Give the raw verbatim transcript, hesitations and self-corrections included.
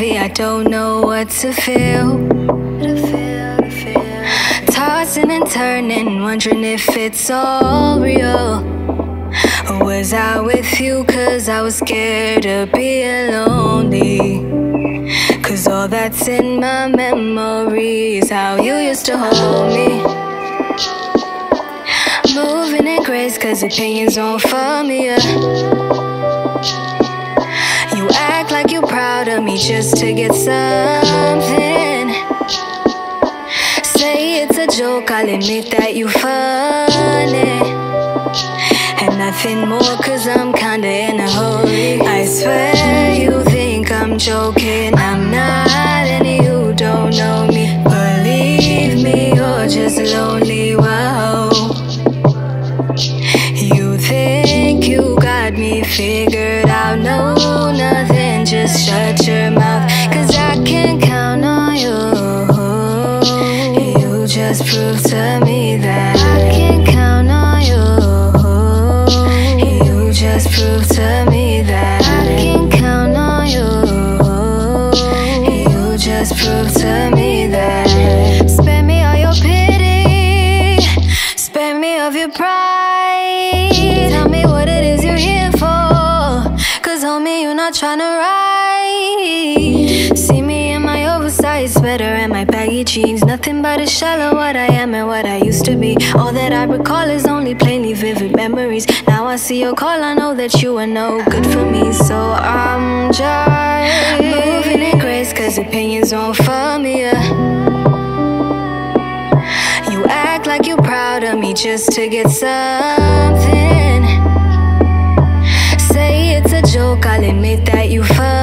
heavy, I don't know what to feel. Tossing and turning, wondering if it's all real. Or was I with you cause I was scared of being lonely? Cause all that's in my memory is how you used to hold me. Moving in grace cause opinions don't fuck me up. You act like you're proud of me just to get something. Say it's a joke, I'll admit that you funny. And nothing more cause I'm kinda in a hurry. I swear you think I'm joking, I'm not, and you don't know me. Believe me, you're just lonely, wow. You think you got me figured out, no, nothing, just shut your mouth. Cause I can count on you. You just prove to me that I can count on you. You just prove to me that I can count on you. You just prove to me that. Spare me all your pity, spare me of your pride. Tell me what it is you're here for, cause homie, you're not tryna ride. See me in my oversized sweater and my baggy jeans, nothing but a shell of what I am and what I used to be. All that I recall is only plainly vivid memories. Now I see your call, I know that you are no good for me. So I'm just moving in grace cause opinions don't fuck me up. You act like you're proud of me just to get something. Say it's a joke, I'll admit that you fuck